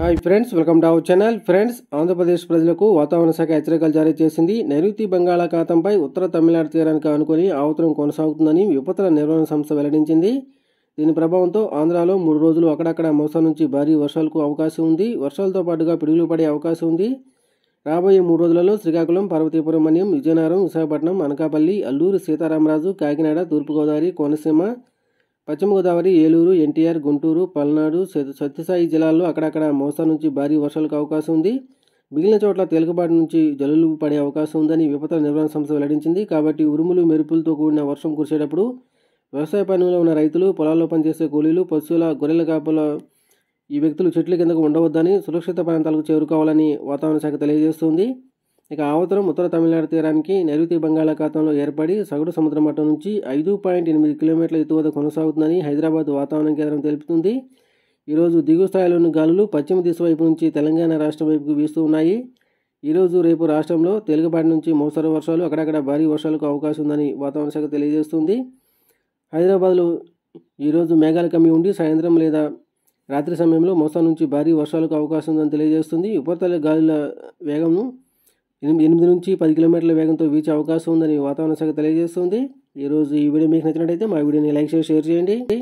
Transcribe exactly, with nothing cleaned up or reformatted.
Hi friends, welcome to our channel. Friends, Andhra Pradesh ప్రజలకు వాతావరణ శాఖ హెచ్చరికలు జారీ చేసింది. నైరుతి బంగాళాఖాతంపై ఉత్తర తమిళనాడు తీరానికి ఆనుకొని ఆవర్తనం కొనసాగుతుందని విపత్తుల నిర్వహణ సంస్థ వెల్లడించింది. దీని ప్రభావంతో ఆంధ్రాలో మూడు రోజులు అక్కడక్కడ మోస్తరు నుంచి భారీ వర్షాలకు అవకాశం ఉంది. వర్షాలతో పాటుగా పిడుగులు పడే అవకాశం ఉంది. రాబోయే మూడు రోజులలో శ్రీకాకుళం, పార్వతీపురం మన్యం, విజయనగరం, విశాఖపట్నం, అనకాపల్లి, అల్లూరు సీతారామరాజు, కాకినాడ, తూర్పుగోదావరి, కోనసీమ, పశ్చిమ గోదావరి, ఏలూరు, ఎన్టీఆర్, గుంటూరు, పల్నాడు, సత్యసాయి జిల్లాల్లో అక్కడక్కడ మోస్తరు నుంచి భారీ వర్షాలకు అవకాశం ఉంది. మిగిలిన చోట్ల తేలికపాటి నుంచి జల్లులు పడే అవకాశం ఉందని విపత్తుల నిర్వహణ సంస్థ వెల్లడించింది. కాబట్టి ఉరుములు, మెరుపులతో కూడిన వర్షం కురిసేటప్పుడు వ్యవసాయ పనిలో ఉన్న రైతులు, పొలాల్లో పనిచేసే కూలీలు, పశువుల, గొర్రెల కాపల ఈ వ్యక్తులు చెట్ల కిందకు ఉండవద్దని, సురక్షిత ప్రాంతాలకు చేరుకోవాలని వాతావరణ శాఖ తెలియజేస్తుంది. ఇక ఆవతరం ఉత్తర తమిళనాడు తీరానికి నైరుతి బంగాళాఖాతంలో ఏర్పడి సగటు సముద్ర మట్టం నుంచి ఐదు పాయింట్ ఎనిమిది కిలోమీటర్ల ఎత్తు వద్ద కొనసాగుతుందని హైదరాబాద్ వాతావరణ కేంద్రం తెలుపుతుంది. ఈరోజు దిగువ స్థాయిలోని గాలులు పశ్చిమ దిశ వైపు నుంచి తెలంగాణ రాష్ట్రం వైపుకు వీస్తూ ఉన్నాయి. ఈరోజు రేపు రాష్ట్రంలో తేలికపాటి నుంచి మోస్తరు వర్షాలు, అక్కడక్కడ భారీ వర్షాలకు అవకాశం ఉందని వాతావరణ శాఖ తెలియజేస్తుంది. హైదరాబాద్లో ఈరోజు మేఘాలు కమ్మి ఉండి సాయంత్రం లేదా రాత్రి సమయంలో మోస్తరు నుంచి భారీ వర్షాలకు అవకాశం ఉందని తెలియజేస్తుంది. ఉపరితల గాలుల వేగంను ఎనిమిది నుంచి పది కిలోమీటర్ల వేగంతో వీచే అవకాశం ఉందని వాతావరణ శాఖ తెలియజేస్తుంది. ఈరోజు ఈ వీడియో మీకు నచ్చినట్టయితే మా వీడియోని లైక్ చేసి షేర్ చేయండి.